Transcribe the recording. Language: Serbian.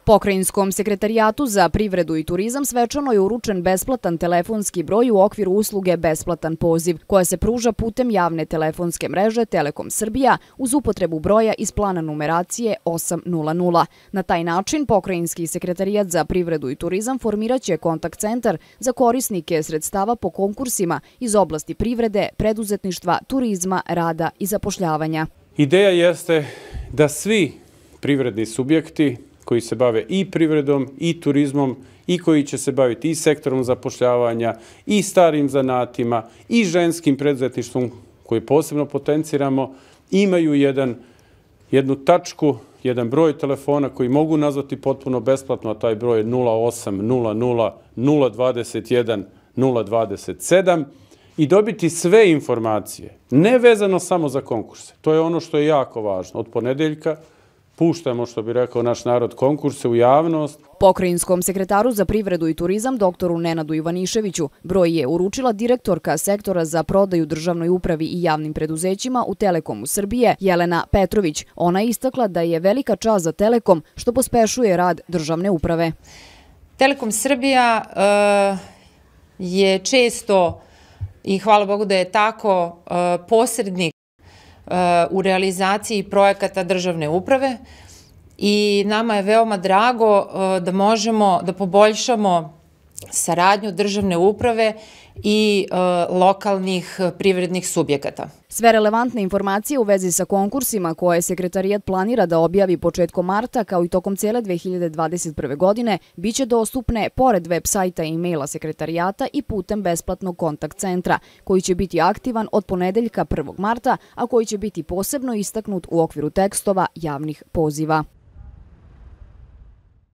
Pokrajinskom sekretarijatu za privredu i turizam svečano je uručen besplatan telefonski broj u okviru usluge Besplatan poziv, koja se pruža putem javne telefonske mreže Telekom Srbija uz upotrebu broja iz plana numeracije 800. Na taj način Pokrajinski sekretarijat za privredu i turizam formiraće kontakt centar za korisnike sredstava po konkursima iz oblasti privrede, preduzetništva, turizma, rada i zapošljavanja. Ideja jeste da svi privredni subjekti koji se bave i privredom i turizmom i koji će se baviti i sektorom zapošljavanja i starim zanatima i ženskim preduzetništvom koji posebno potenciramo, imaju jednu tačku, jedan broj telefona koji mogu nazvati potpuno besplatno, a taj broj je 0800 021 027 i dobiti sve informacije, ne vezano samo za konkurse. To je ono što je jako važno. Od ponedeljka puštamo, što bi rekao naš narod, konkurse u javnost. Pokrajinskom sekretaru za privredu i turizam doktoru Nenadu Ivaniševiću broj je uručila direktorka sektora za prodaju državnoj upravi i javnim preduzećima u Telekomu Srbije Jelena Petrović. Ona je istakla da je velika čast za Telekom što pospešuje rad državne uprave. Telekom Srbija je često, i hvala Bogu da je tako, posrednik u realizaciji projekata državne uprave i nama je veoma drago da možemo da poboljšamo saradnju državne uprave i lokalnih privrednih subjekata. Sve relevantne informacije u vezi sa konkursima koje sekretarijat planira da objavi početkom marta kao i tokom cijele 2021. godine biće dostupne pored web sajta i e-maila sekretarijata i putem besplatnog kontakt centra koji će biti aktivan od ponedeljka 1. marta, a koji će biti posebno istaknut u okviru tekstova javnih poziva.